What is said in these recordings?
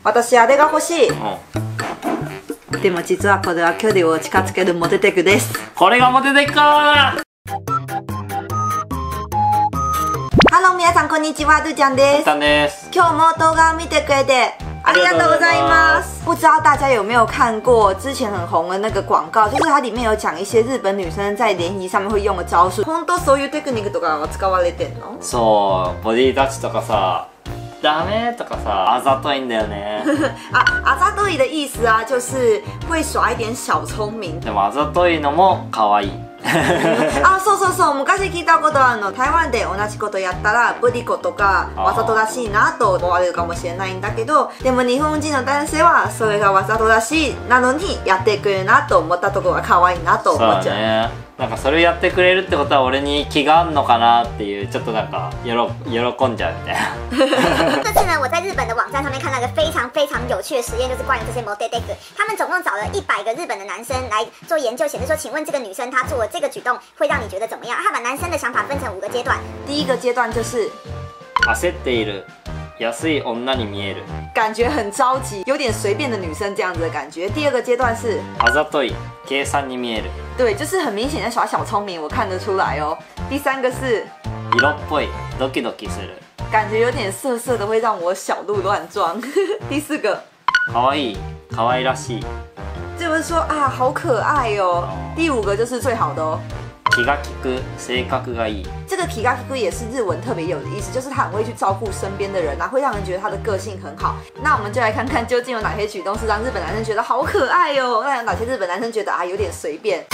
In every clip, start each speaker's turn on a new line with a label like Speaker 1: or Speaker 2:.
Speaker 1: 私あれが欲しい。でも実はこれは距離を近づけるモテテクです。
Speaker 2: これがモテテクか。
Speaker 1: ハロー皆さんこんにちは、ルーちゃんです。
Speaker 2: タンです。
Speaker 1: 今日も動画を見てくれてありがとうございます。不知道大家有没有看过之前很红的那个广告，就是它里面有讲一些日本女生在联谊上面会用的招数。本当そういうテクニックとかが使われてんの？
Speaker 2: そう、ボディタッチとかさ、ダメとかさ、あざといんだよね。
Speaker 1: あざとい的意思啊，就是会耍一点小聪明。
Speaker 2: でもあざといのも可愛い。
Speaker 1: あ、そうそうそう、昔聞いたことあるの。台湾で同じことやったらブリコとかわざとらしいなと思われるかもしれないんだけど、でも日本人の男性はそれがわざとらしいなのにやってくれるなと思ったところが可愛いなと思っちゃう。
Speaker 2: ね、なんかそれをやってくれるってことは俺に気があんのかなっていう、ちょっとなんか喜んじゃうみたいな。
Speaker 3: 这次呢，我在日本的网站上面看到一个非常非常有趣的实验，就是关于这些 motetek。他们总共找了100个日本的男生来做研究，显示说，请问这个女生她做了这个举动会让你觉得怎么样？他把男生的想法分成5个阶段。
Speaker 1: 第一个阶段就是
Speaker 2: 焦っている安い女に見える，
Speaker 1: 感觉很着急，有点随便的女生这样子的感觉。第二个阶段是
Speaker 2: あざとい計算に見える，
Speaker 1: 对，就是很明显的耍小聪明，我看得出来哦。第三个是
Speaker 2: 色っぽいドキドキする，
Speaker 1: 感觉有点涩涩的，会让我小鹿乱撞。第四个
Speaker 2: 可愛い可愛らしい，
Speaker 1: 就是说啊，好可爱哦。第5个就是最好的哦，
Speaker 2: 気が利く性格がいい。
Speaker 1: 这个気が利く也是日文特别有的意思，就是他很会去照顾身边的人啊，会让人觉得他的个性很好。那我们就来看看究竟有哪些举动是让日本男生觉得好可爱哦，那有哪些日本男生觉得啊有点随便。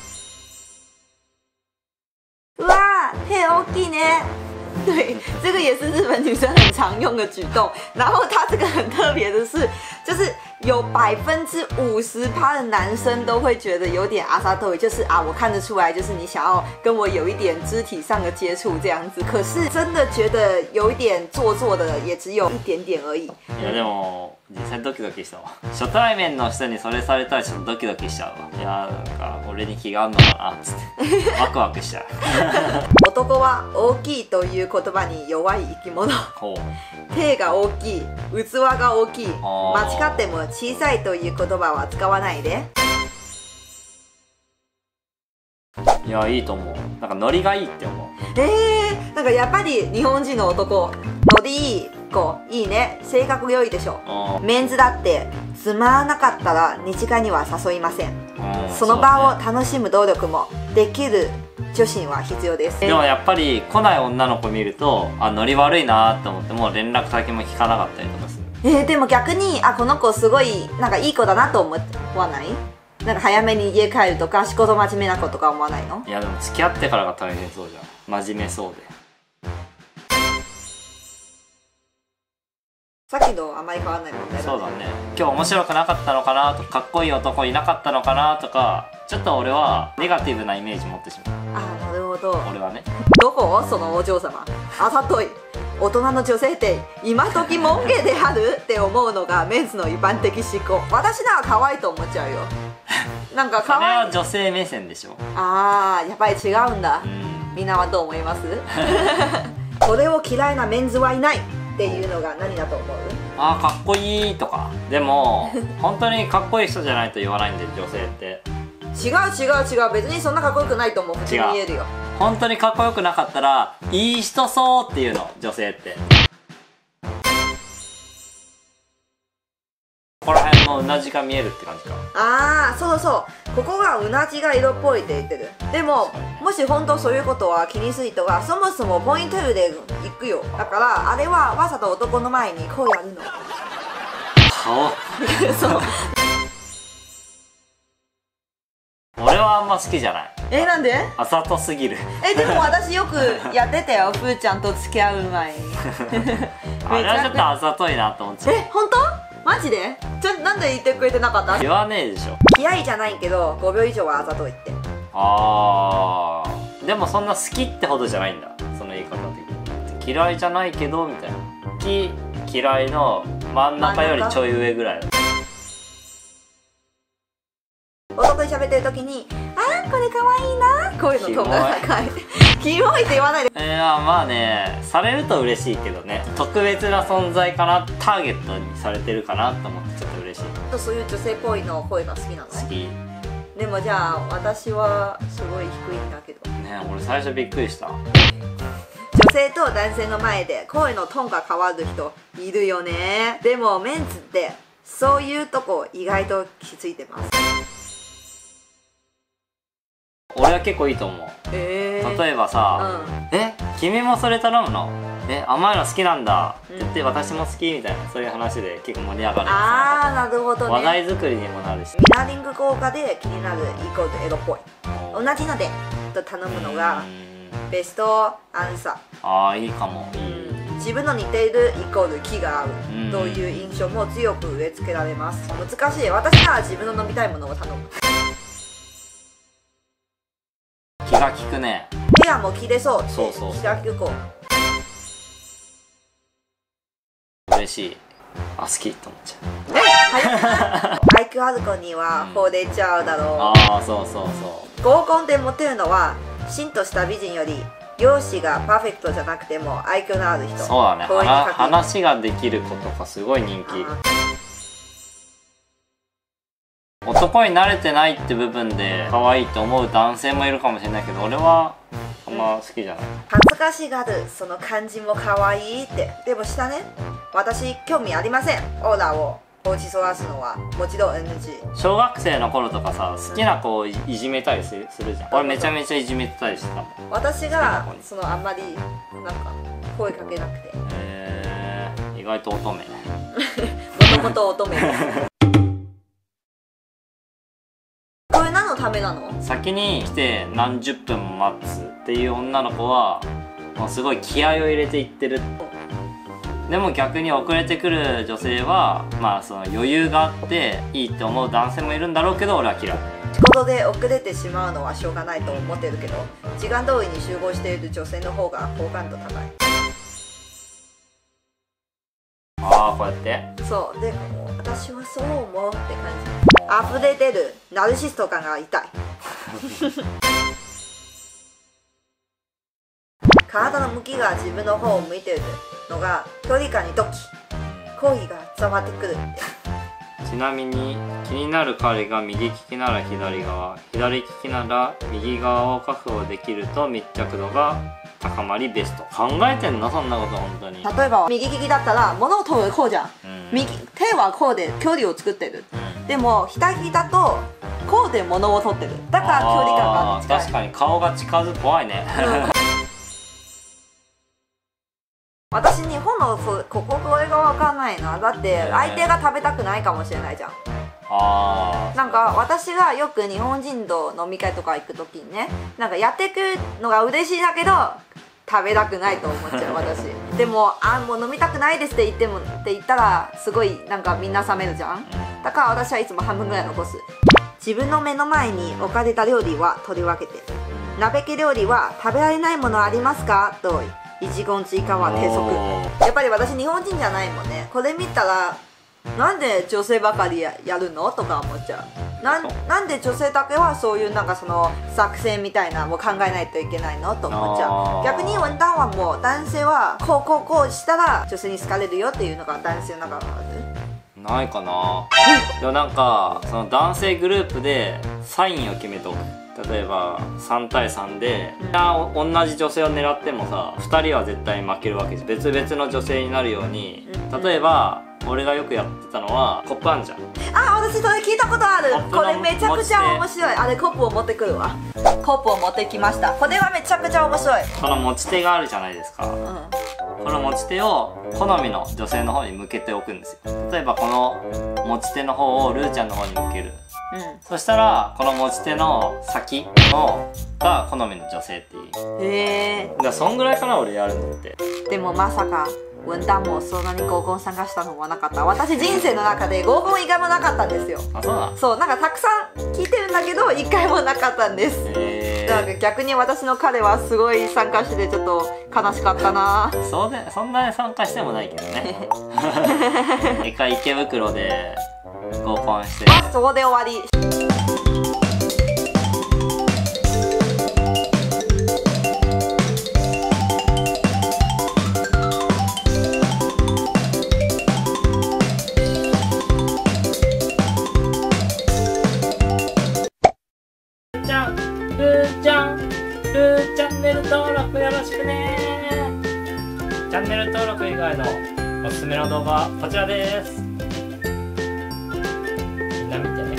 Speaker 1: 哇，太大きいね。对，这个也是日本女生很常用的举动。然后它这个很特别的是，就是有50%的男生都会觉得有点阿萨豆，就是啊，我看得出来，就是你想要跟我有一点肢体上的接触这样子。可是真的觉得有一点做作的，也只有一点点而已。
Speaker 2: いやでも実際ドキドキしたわ。初対面の人にそれされたらちょっとドキドキしちゃうわ。いやなんか俺に気があんのかなっつってワクワクしちゃう。
Speaker 1: 男は大きいという言葉に弱い生き物。
Speaker 2: ほう。
Speaker 1: 手が大きい、器が大きい、
Speaker 2: あー
Speaker 1: 間違っても小さいという言葉は使わないで。
Speaker 2: いやいいと思う。なんかノリがいいって思う。
Speaker 1: なんかやっぱり日本人の男、ノリいい子いいね、性格良いでしょ。メンズだってつまらなかったら二次会には誘いません。その場を楽しむ努力もできる女子には必要です。
Speaker 2: でもやっぱり来ない女の子見るとあノリ悪いなと思ってもう連絡先も聞かなかったりとかする。
Speaker 1: でも逆にあこの子すごいなんかいい子だなと思わない？なんか早めに家帰るとか仕事真面目な子とか思わないの？
Speaker 2: いやでも付き合ってからが大変そうじゃん。真面目そうで。
Speaker 1: さっきのあまり変わらない問題だね。
Speaker 2: そうだね。今日面白くなかったのかなとか、かっこいい男いなかったのかなとか、ちょっと俺はネガティブなイメージ持ってしまう。
Speaker 1: あ、なるほど。
Speaker 2: 俺はね。
Speaker 1: どこそのお嬢様。あざとい。大人の女性って今時門下であるって思うのがメンズの一般的思考。私なら可愛いと思っちゃうよ。なんか可
Speaker 2: それ
Speaker 1: 愛い。
Speaker 2: は女性目線でしょ。
Speaker 1: ああ、やっぱり違うんだ。みんなはどう思います？これを嫌いなメンズはいないっていうのが何だと思う？
Speaker 2: あーかっこいいとか。でも本当にかっこいい人じゃないと言わないんで女性って。
Speaker 1: 違う、別にそんなかっこよくないと思う。普通に言えるよ。
Speaker 2: 本当にかっこよくなかったらいい人そうっていうの女性って。ここら辺のうなじが見えるって感じか。
Speaker 1: ああ、そうそう、ここがうなじが色っぽいって言ってる。でももし本当そういうことは気にする人がそもそもポイントで行くよ。だからあれはわざと男の前にこうやるの。
Speaker 2: 顔
Speaker 1: そう
Speaker 2: 俺はあんま好きじゃない。
Speaker 1: なんで？
Speaker 2: あざとすぎる。
Speaker 1: でも私よくやってたよ。ふーちゃんと付き合う前に。
Speaker 2: あれはちょっとあざといなと思っちゃう。
Speaker 1: 本当？マジで？なんで言ってくれてなかった？
Speaker 2: 言わねえでしょ。
Speaker 1: 気合いじゃないけど5秒以上はあざといって。
Speaker 2: あーでもそんな好きってほどじゃないんだ、その言い方的に。嫌いじゃないけどみたいな。好き嫌いの真ん中よりちょい上ぐらい。
Speaker 1: 男と喋ってる時に「あーこれかわいいな」こういうのトーンが高い。 キモいって言わないで。
Speaker 2: まあね、されると嬉しいけどね、特別な存在かな、ターゲットにされてるかなと思ってちょっと嬉しい。
Speaker 1: そういう女性っぽいの声が好きなの？
Speaker 2: 好き。
Speaker 1: でもじゃあ私はすごい低いんだけど
Speaker 2: ね、俺最初びっくりした。
Speaker 1: 女性と男性の前で声のトーンが変わる人いるよね。でもメンズってそういうとこ意外と気づいてます。
Speaker 2: 俺は結構いいと思う。例えばさ、君もそれ頼むの？甘いの好きなんだって言って私も好きみたいな、そういう話で結構盛り上がる。
Speaker 1: ああ、なるほどね。
Speaker 2: 話題作りにもなるし。
Speaker 1: ミラーリング効果で気になるイコールエロっぽい。同じのでと頼むのがベストアンサー。
Speaker 2: ああ、いいかも。
Speaker 1: 自分の似ているイコール気が合うという印象も強く植え付けられます。難しい。私なら自分の飲みたいものを頼む。
Speaker 2: 気が利くね。
Speaker 1: 部屋も気出そうって。
Speaker 2: そうそう。
Speaker 1: 気が利く子。
Speaker 2: 嬉しい。好きと思っち
Speaker 1: ゃう。アイクある子には惚れちゃうだろう。
Speaker 2: ああ、そうそうそう。
Speaker 1: 合コンでモテるのはしんとした美人より容姿がパーフェクトじゃなくても愛嬌のある人。
Speaker 2: そうだね。話ができる子とかすごい人気。男に慣れてないって部分で可愛いと思う男性もいるかもしれないけど、俺はあんま好きじゃない。
Speaker 1: 恥ずかしがるその感じも可愛いって。でも下ね、私興味ありません。オーラを放ちそらすのはもちろん NG。
Speaker 2: 小学生の頃とかさ、好きな子をいじめたりするじゃん。俺めちゃめちゃいじめてたりしてたもん。
Speaker 1: 私がそのあんまりなんか声かけなくて。
Speaker 2: 意外と乙女ね。
Speaker 1: もともと乙女です。これ何のためなの？
Speaker 2: 先に来て何十分も待つっていう女の子はもうすごい気合を入れていってる。でも逆に遅れてくる女性はまあその余裕があっていいって思う男性もいるんだろうけど、俺は嫌い。
Speaker 1: 仕事で遅れてしまうのはしょうがないと思ってるけど、時間通りに集合している女性の方が好感度高い。
Speaker 2: ああ、こうやって。
Speaker 1: そうで、私はそう思うって感じ。溢れ出るナルシスト感が痛い。体の向きが自分の方を向いているのが距離感にドキ、好意が伝わってくるって。
Speaker 2: ちなみに気になる彼が右利きなら左側、左利きなら右側を確保できると密着度が高まりベスト。考えてんのそんなこと本当に。
Speaker 1: 例えば右利きだったら物を取るこうじゃん、手はこうで距離を作ってる、でも左利きだとこうで物を取ってる。だから距離感が近い。
Speaker 2: 確かに顔が近づく。怖いね。
Speaker 1: 私日本のこれが分かんないな。だって相手が食べたくないかもしれないじゃん。なんか私がよく日本人と飲み会とか行く時にね、なんかやってくるのが嬉しいだけど食べたくないと思っちゃう私。でももう飲みたくないですって言ったらすごいなんかみんな冷めるじゃん。だから私はいつも半分ぐらい残す。自分の目の前に置かれた料理は取り分けて、鍋系料理は食べられないものありますかと一言追加は鉄則。やっぱり私日本人じゃないもんね。これ見たらなんで女性ばかり やるのとか思っちゃう。なんで女性だけはそういうなんかその作戦みたいなのを考えないといけないのと思っちゃう。逆に文旦はもう男性はこうしたら女性に好かれるよっていうのが男性の中がある？
Speaker 2: ないかな。でもなんかその男性グループでサインを決めておく。例えば3対3で同じ女性を狙ってもさ、2人は絶対負けるわけじゃん。別々の女性になるように、例えば俺がよくやってたのはコップあんじゃん。
Speaker 1: 私それ聞いたことある。これめちゃくちゃ面白い。あれコップを持ってくるわ。コップを持ってきました。これはめちゃくちゃ面白い。
Speaker 2: この持ち手があるじゃないですか、この持ち手を好みの女性の方に向けておくんですよ。例えばこの持ち手の方をルーちゃんの方に向ける、そしたらこの持ち手の先のが好みの女性っていう。だからそんぐらいかな、俺やるのって。
Speaker 1: でもまさか文旦もそんなに合コン参加したのはなかった。私人生の中で合コン一回もなかったんですよ。そうなんかたくさん聞いてるんだけど一回もなかったんです。だから逆に私の彼はすごい参加してちょっと悲しかったな。
Speaker 2: そんなに参加してもないけどね。一回池袋で合コンして、
Speaker 1: そこで終わり。
Speaker 2: ーちゃん、ルーチャンネル登録よろしくね。チャンネル登録以外のおすすめの動画はこちらです。みんな見てね。